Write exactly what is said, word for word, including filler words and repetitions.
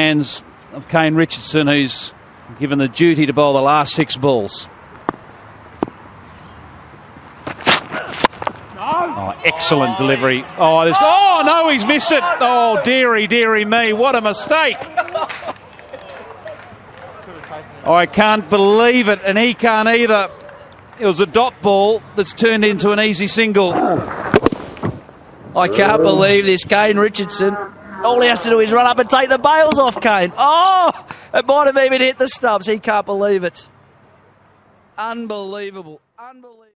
hands of Kane Richardson, who's given the duty to bowl the last six balls. Oh, excellent delivery. Oh, there's, oh no, he's missed it. Oh, dearie, dearie me, what a mistake. Oh, I can't believe it, and he can't either. It was a dot ball that's turned into an easy single. I can't believe this, Kane Richardson. All he has to do is run up and take the bails off Kane. Oh, it might have even hit the stumps. He can't believe it. Unbelievable. Unbelievable.